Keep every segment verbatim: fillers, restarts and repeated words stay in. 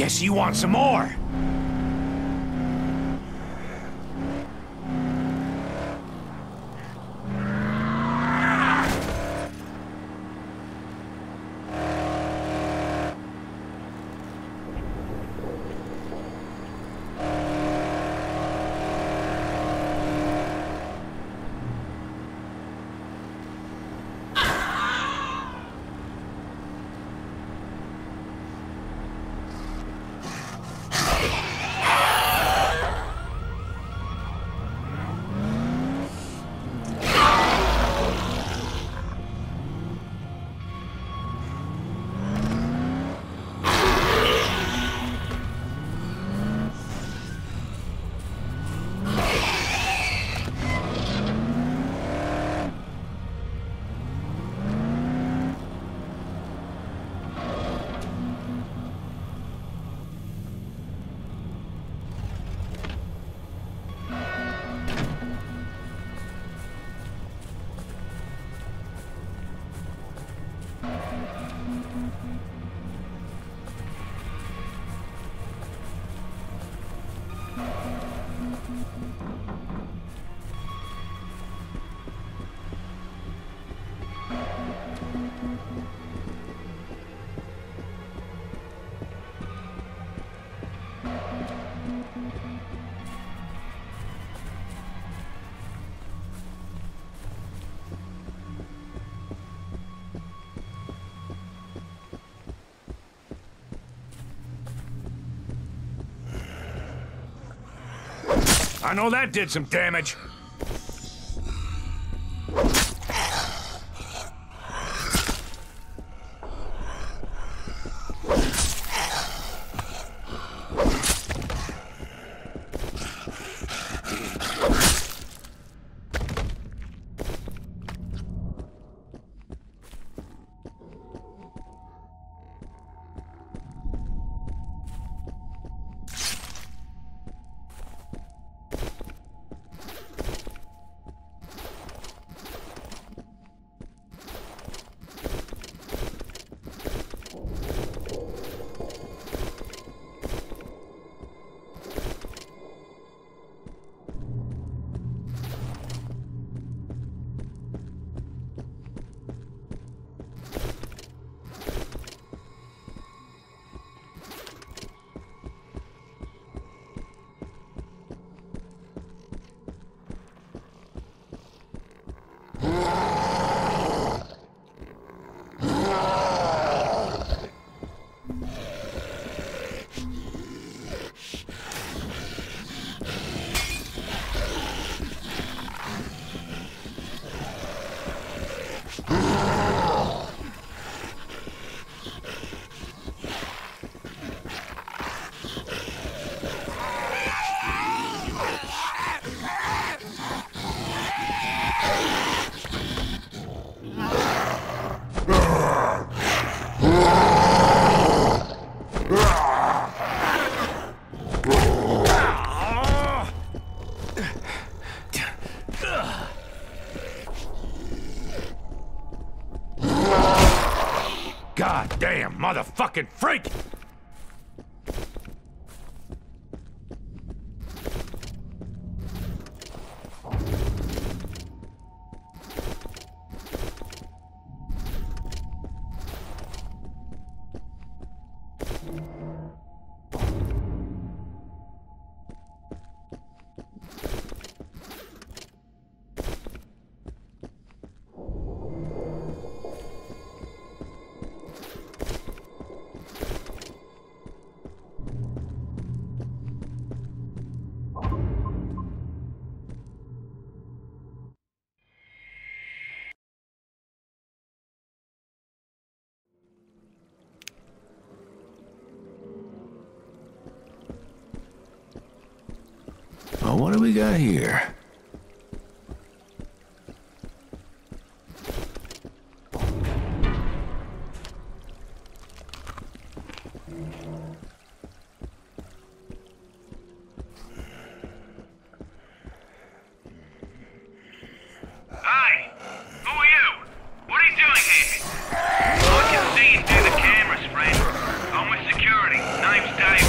Guess you want some more. I know that did some damage. God damn motherfucking freak! Well, what do we got here? Hi! Who are you? What are you doing here? I can see you through the cameras, friend. I'm with security. Name's Dave.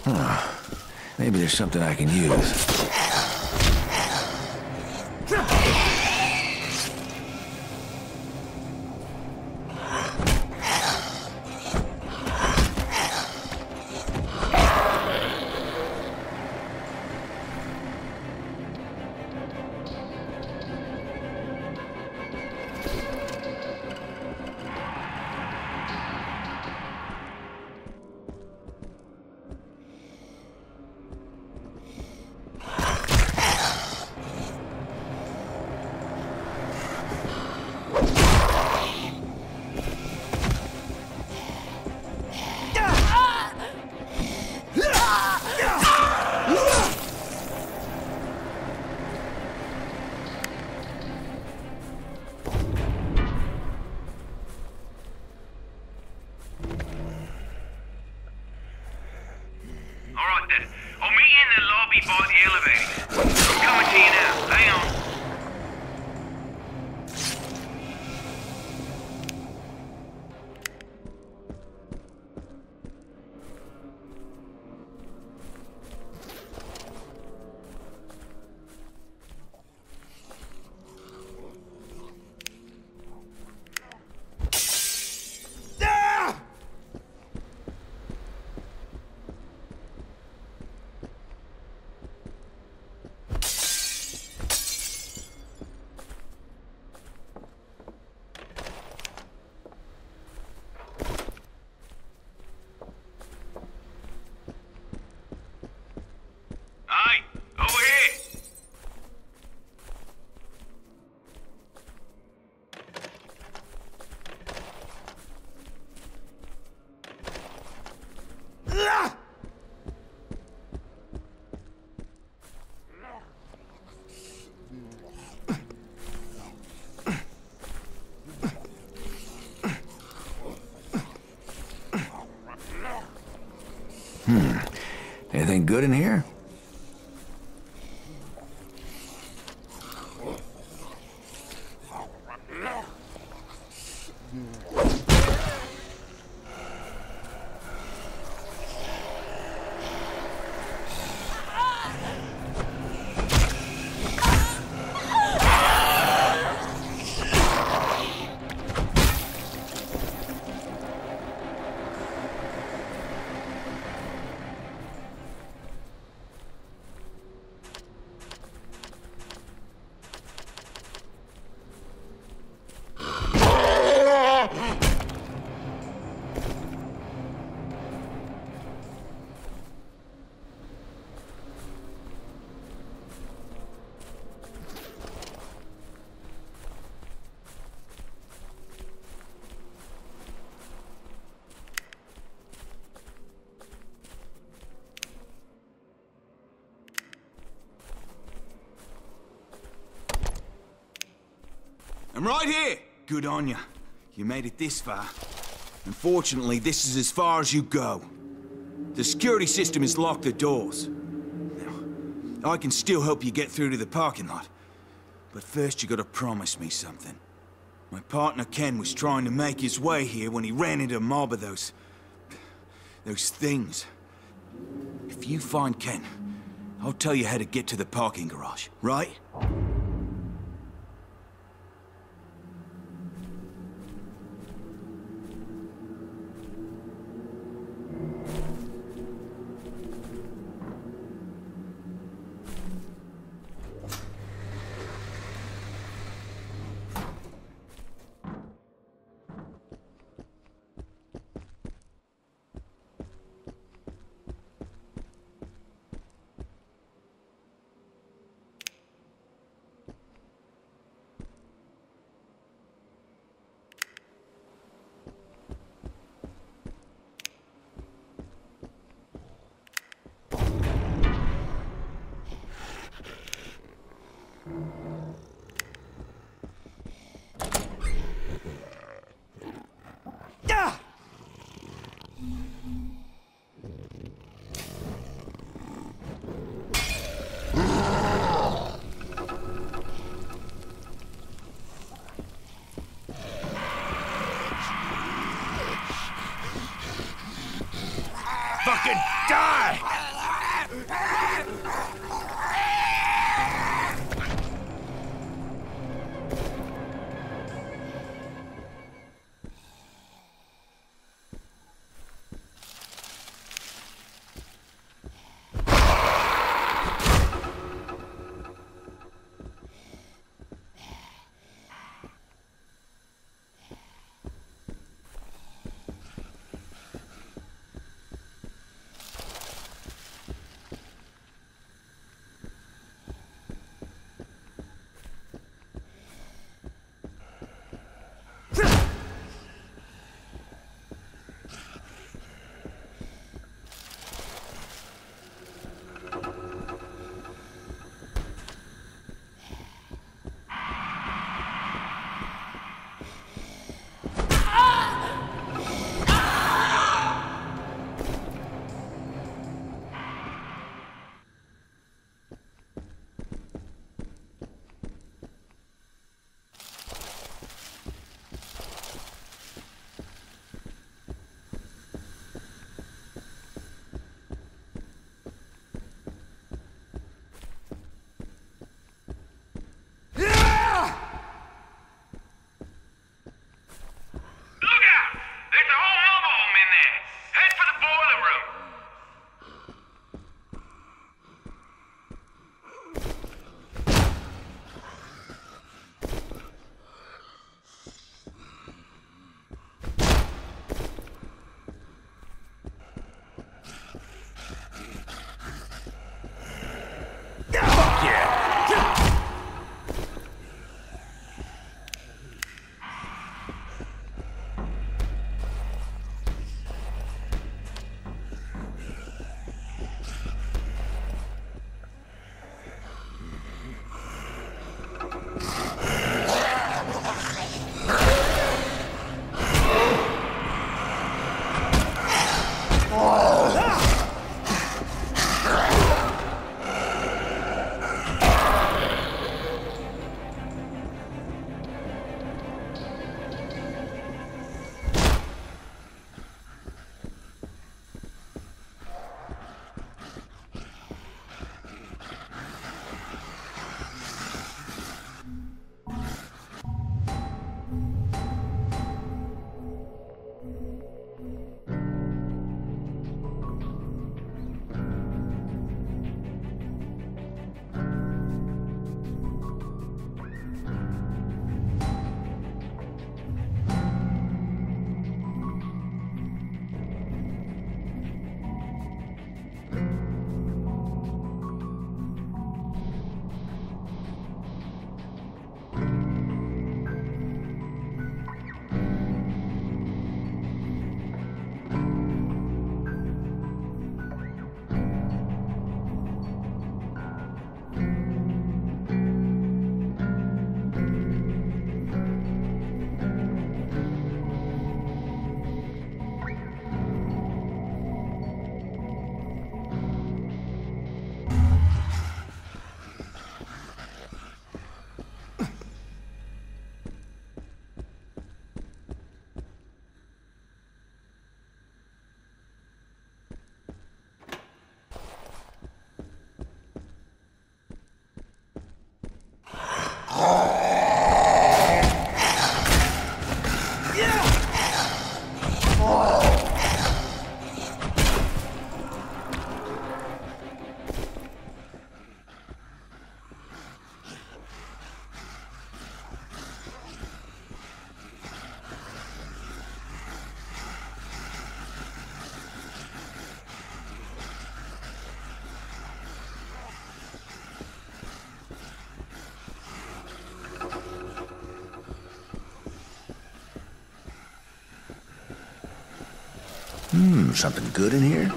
Maybe there's something I can use. By the elevator. I'm coming to you now. Hang on. Hmm. Anything good in here? I'm right here! Good on you. You made it this far. Unfortunately, this is as far as you go. The security system has locked the doors. Now, I can still help you get through to the parking lot. But first you gotta promise me something. My partner Ken was trying to make his way here when he ran into a mob of those... those things. If you find Ken, I'll tell you how to get to the parking garage, right? Fucking die! Head for the boiler room. Hmm, something good in here?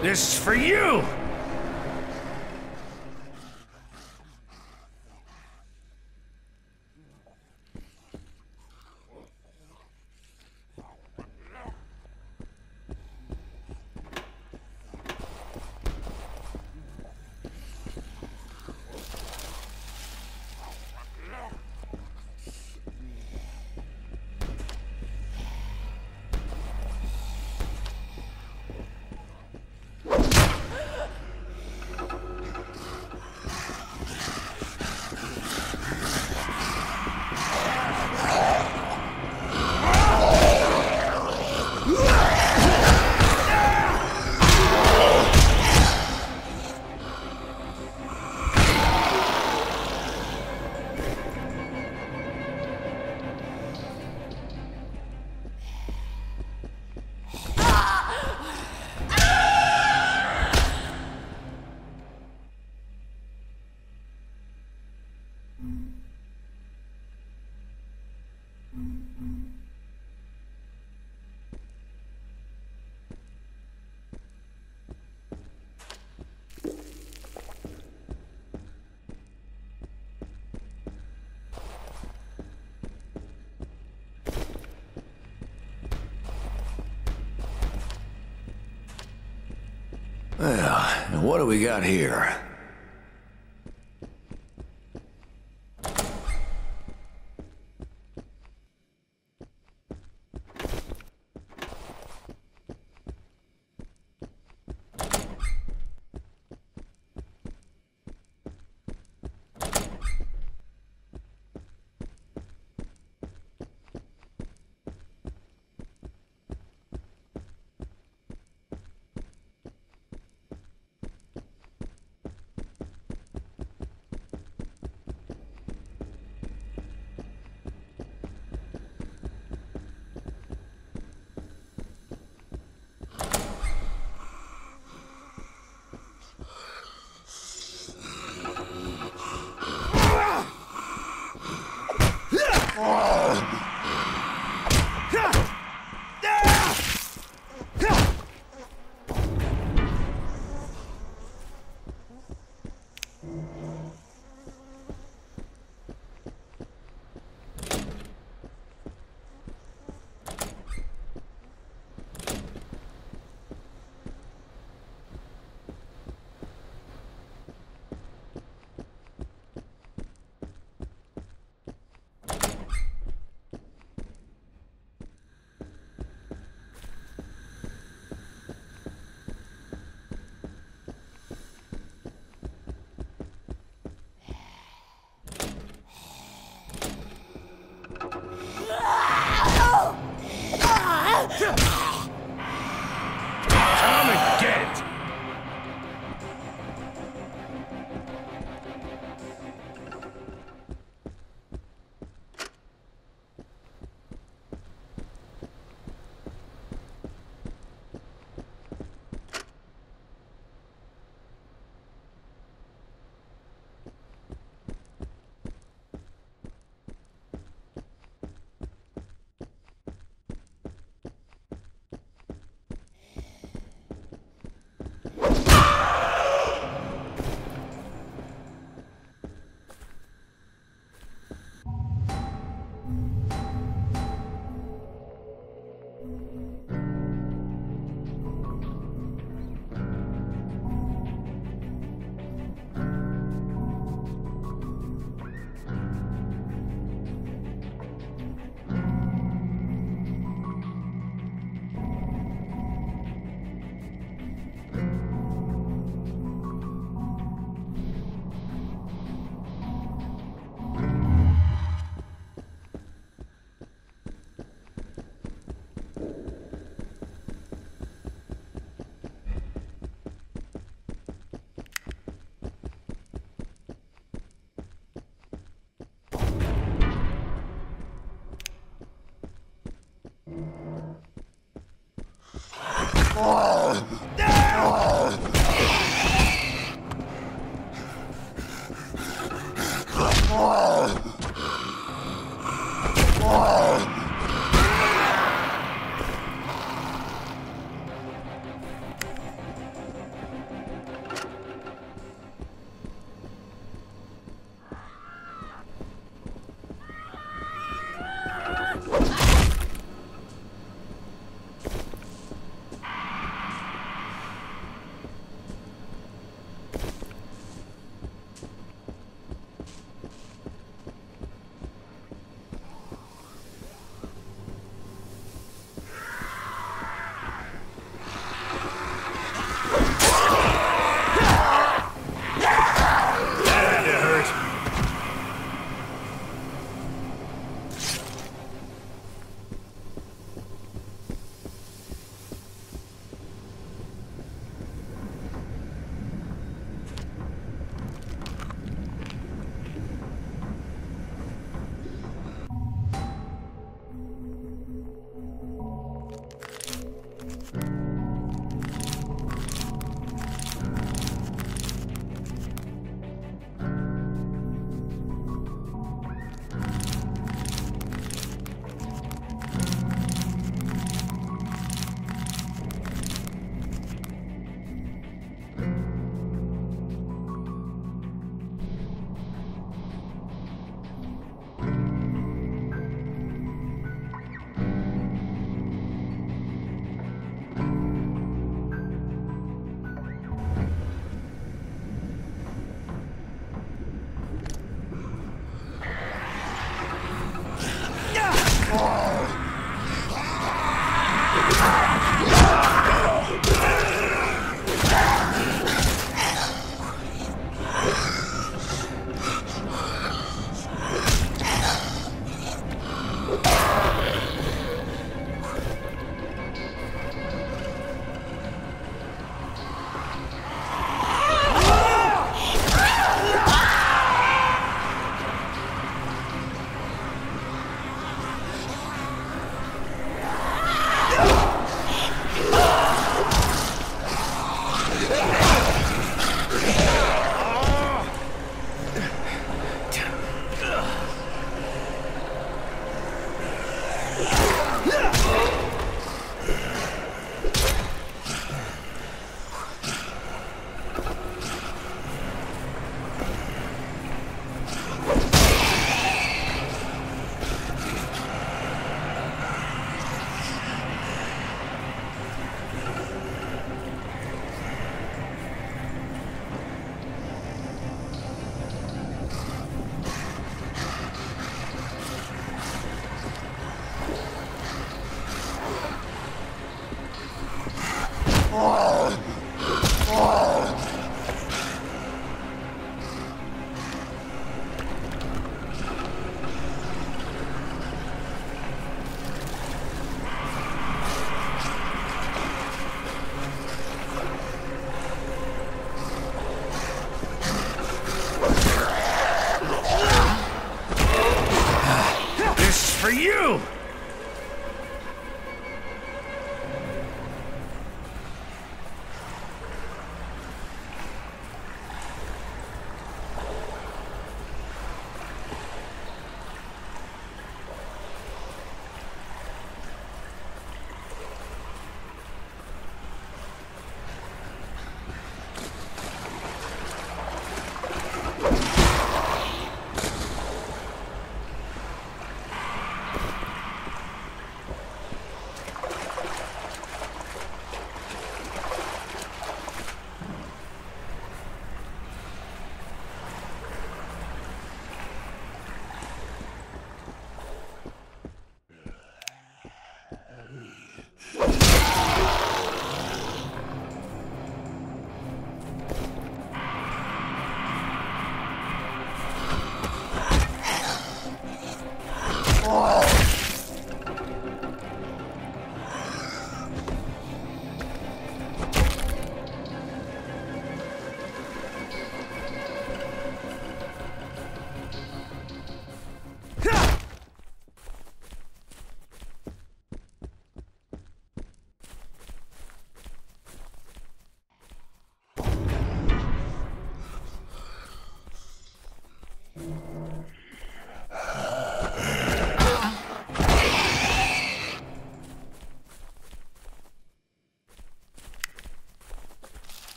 This is for you! Well, and what do we got here? Come and get it!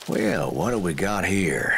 Well, what do we got here?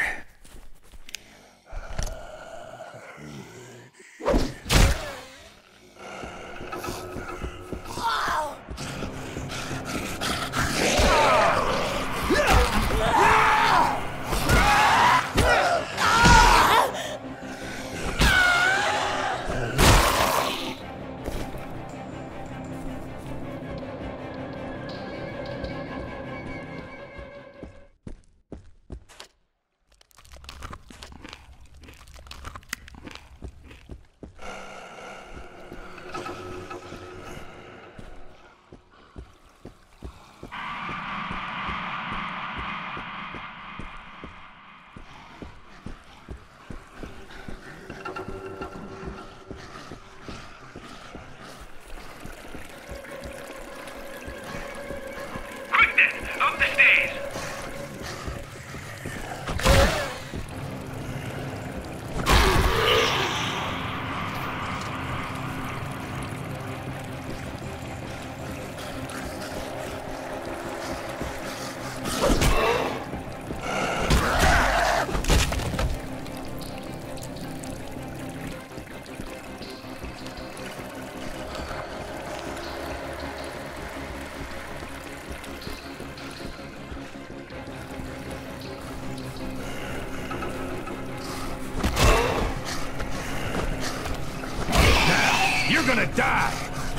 You're gonna die!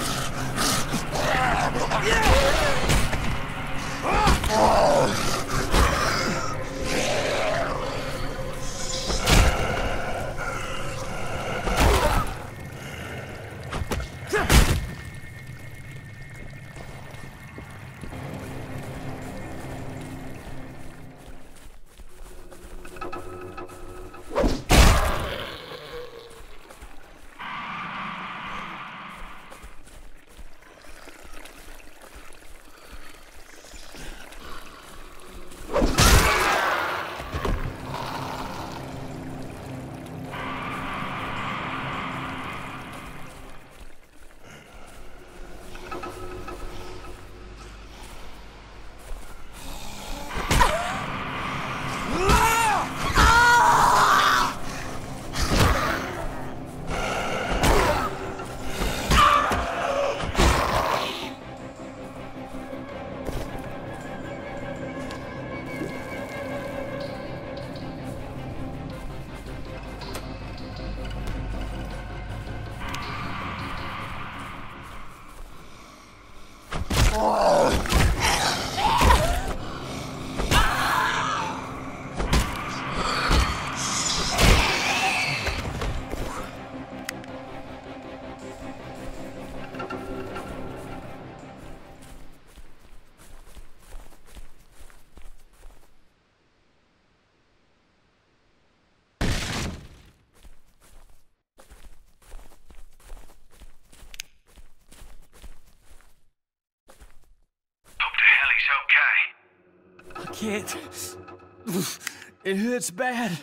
Okay. I can't. It hurts bad.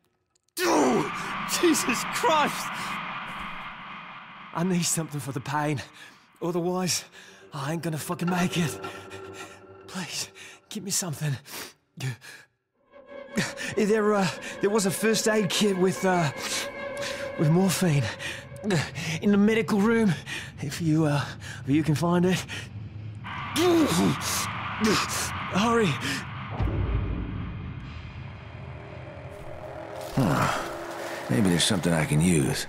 Jesus Christ! I need something for the pain. Otherwise, I ain't gonna fucking make it. Please, give me something. There, uh, there was a first aid kit with, uh, with morphine in the medical room. If you, uh, if you can find it. Hurry. Huh. Maybe there's something I can use.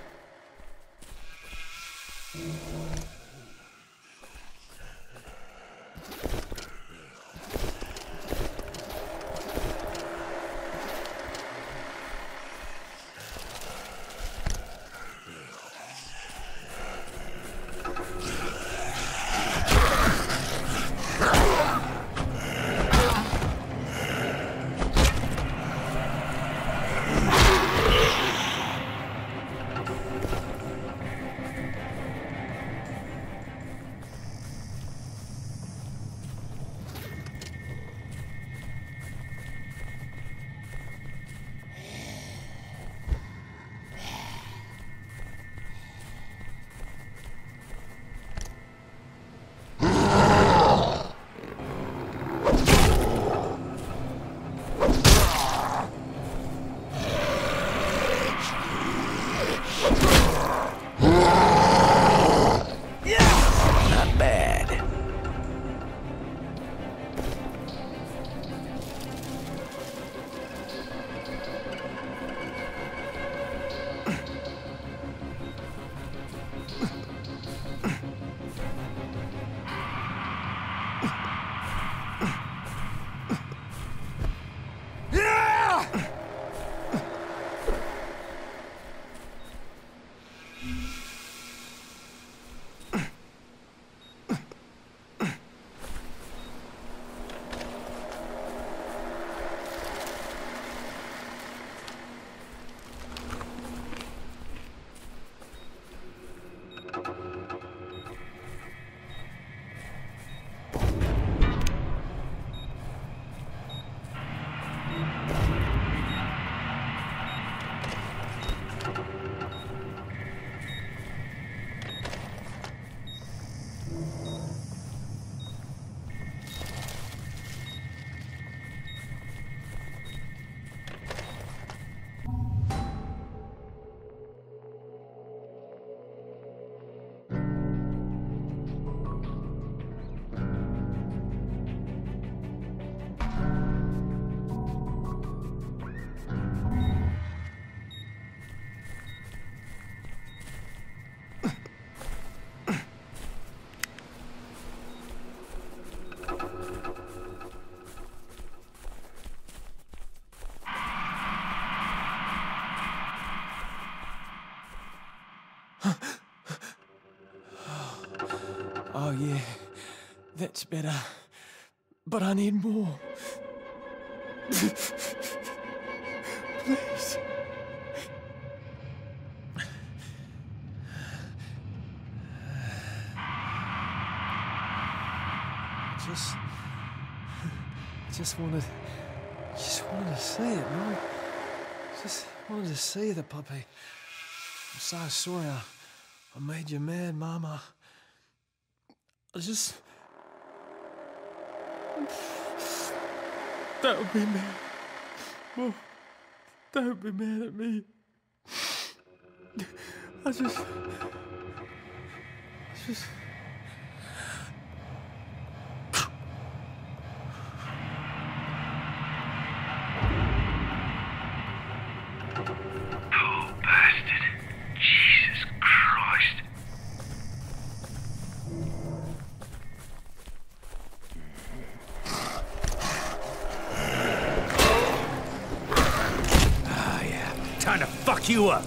That's better. But I need more. Please. Just... I just wanted... Just wanted to see it, Mum. Just wanted to see the puppy. I'm so sorry I, I made you mad, Mama. I just... Don't be mad. Mom, don't be mad at me. I just... I just... Time to fuck you up.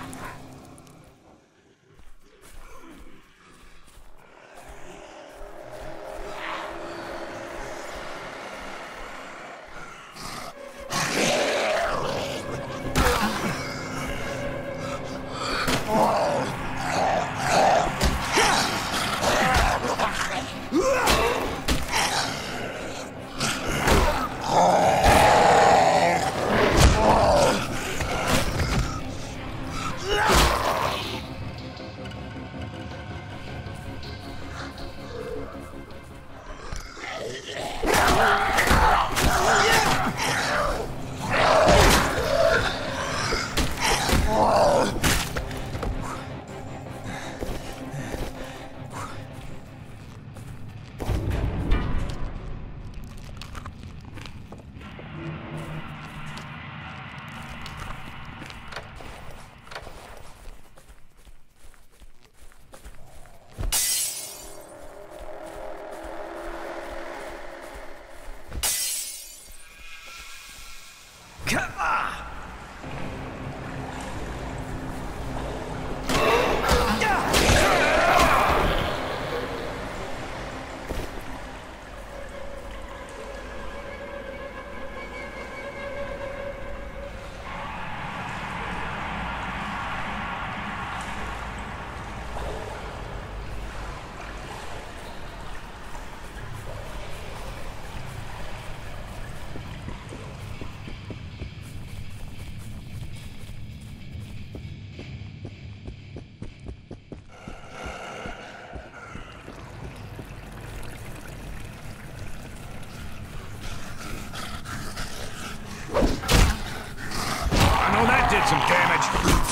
Did some damage.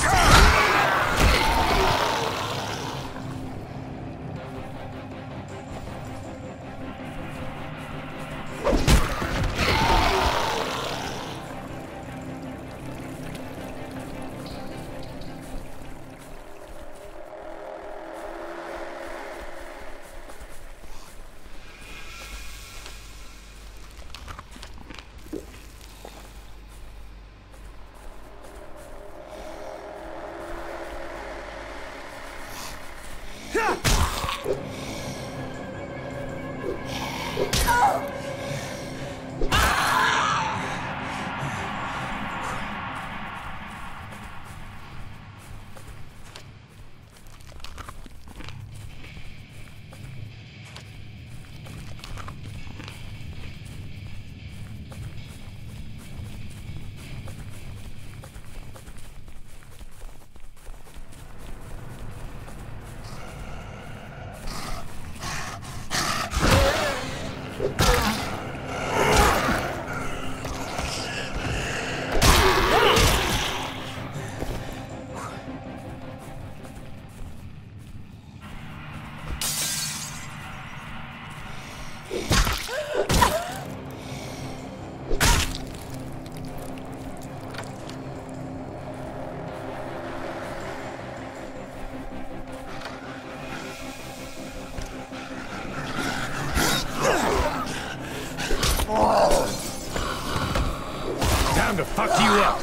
Time to fuck you up.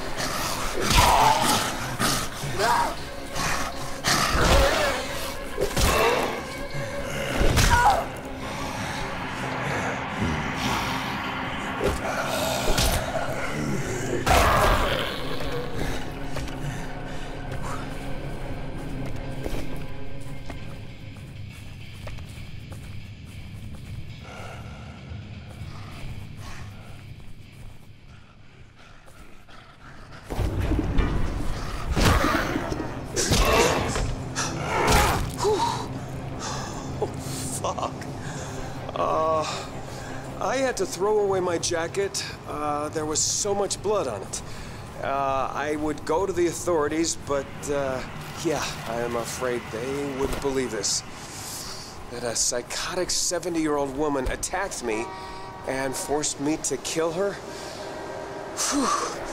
Uh, I had to throw away my jacket. Uh, there was so much blood on it. Uh, I would go to the authorities, but, uh, yeah, I am afraid they wouldn't believe this. That a psychotic seventy-year-old woman attacked me and forced me to kill her. Whew.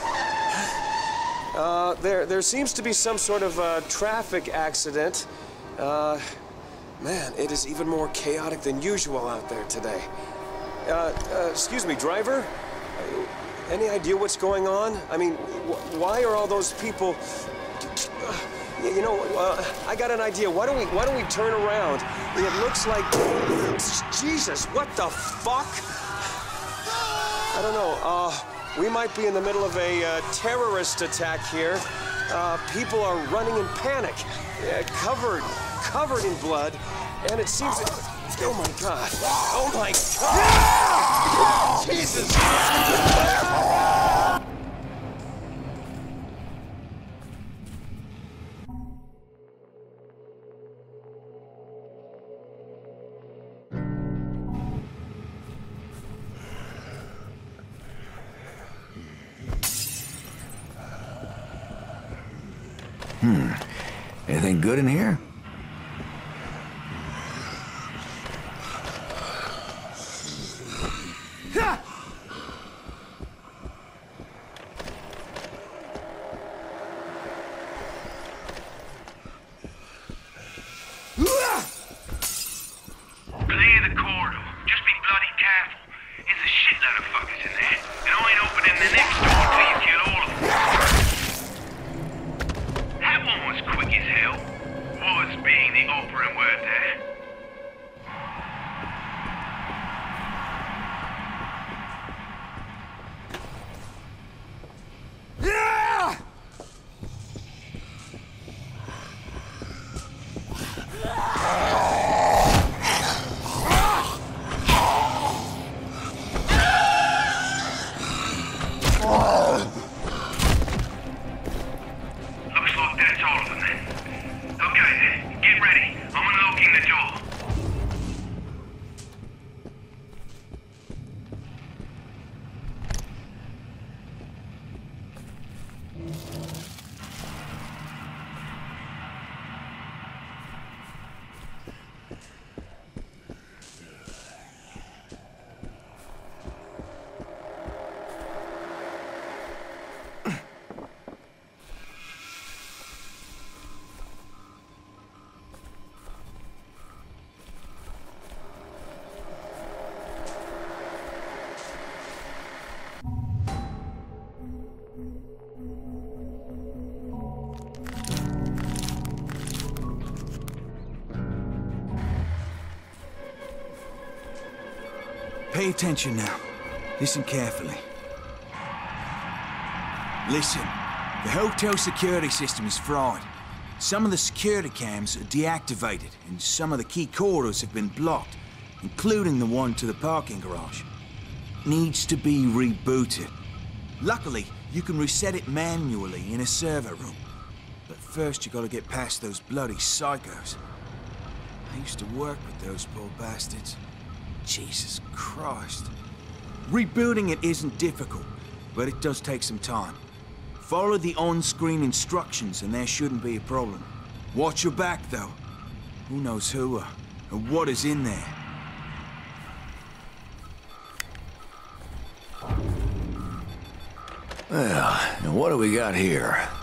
Uh, there, there seems to be some sort of uh, traffic accident. Uh, man, it is even more chaotic than usual out there today. Uh, uh, excuse me, driver? Uh, any idea what's going on? I mean, wh why are all those people... Uh, you know, uh, I got an idea. Why don't we, why don't we turn around? It looks like... Jesus, what the fuck? I don't know, uh... we might be in the middle of a uh, terrorist attack here. Uh, people are running in panic, uh, covered, covered in blood, and it seems that... Oh my God! Oh my God! Jesus! Hmm. Anything good in here? Clear the corridor. Just be bloody careful. There's a shitload of fuckers in there, and I ain't opening the next door till you kill all of them. That one was quick as hell. Was being the operating word there. Looks like that's all of them then. Okay, get ready. I'm unlocking the door. Pay attention now. Listen carefully. Listen, the hotel security system is fried. Some of the security cams are deactivated, and some of the key corridors have been blocked, including the one to the parking garage. Needs to be rebooted. Luckily, you can reset it manually in a server room. But first, you gotta get past those bloody psychos. I used to work with those poor bastards. Jesus Christ. Rebooting it isn't difficult, but it does take some time. Follow the on-screen instructions and there shouldn't be a problem. Watch your back, though. Who knows who or, or what is in there? Well, now what do we got here?